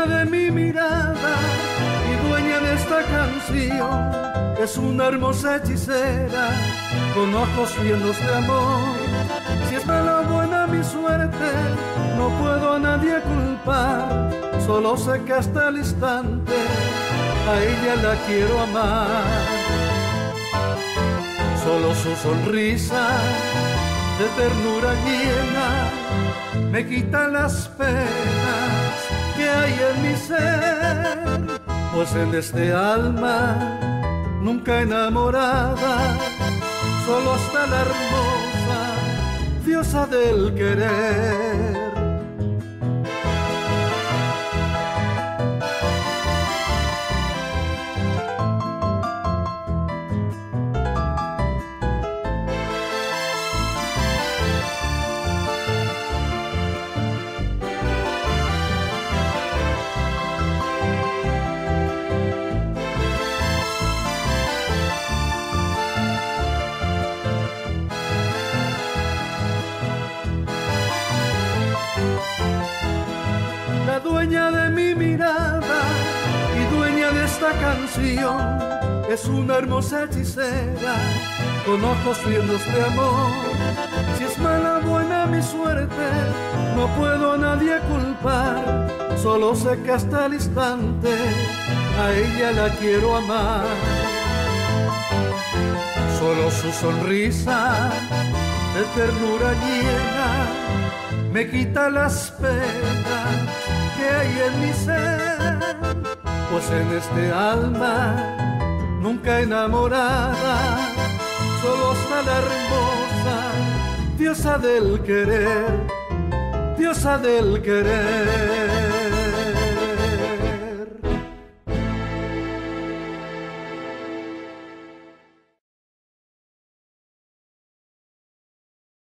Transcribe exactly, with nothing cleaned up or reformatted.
dueña de mi mirada y dueña de esta canción. Es una hermosa hechicera con ojos llenos de amor. Si es mala o buena mi suerte, no puedo a nadie culpar. Solo sé que hasta el instante a ella la quiero amar. Solo su sonrisa de ternura llena me quita las penas que hay en mi ser, pues en este alma nunca enamorada, solo está la hermosa diosa del querer. Dueña de mi mirada y dueña de esta canción, es una hermosa hechicera con ojos llenos de amor. Si es mala o buena mi suerte, no puedo a nadie culpar. Solo sé que hasta el instante a ella la quiero amar. Solo su sonrisa de ternura llena me quita las penas que hay en mi ser, pues en este alma nunca enamorada, solo está la hermosa diosa del querer, diosa del querer.